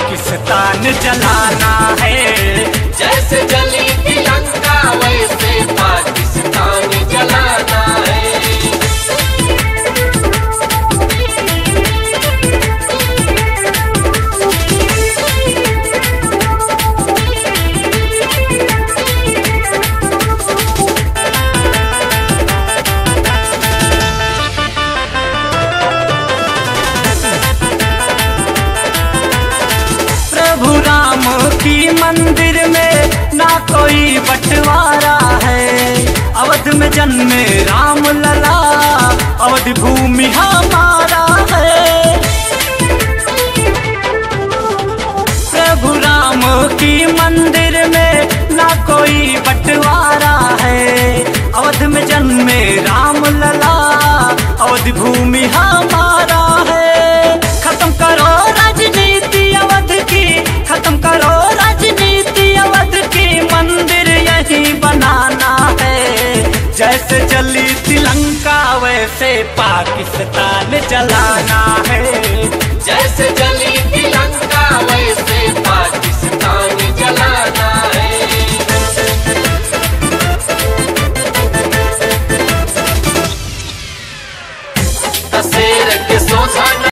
पाकिस्तान जलाना है। जैसे जली थी लंका वैसे पाकिस्तान जलाना है। प्रभु राम की मंदिर में ना कोई बंटवारा है। अवध में जन्मे राम लला, अवध भूमि हमारा है। प्रभु राम की मंदिर में ना कोई बंटवारा है। अवध में जन्मे राम लला, अवध भूमि हमारा है। खत्म करो राजनीति अवध की, खत्म करो राजनीति अवध की, मंदिर यही बनाना है। जैसे जली थी लंका वैसे पाकिस्तान जलाना है।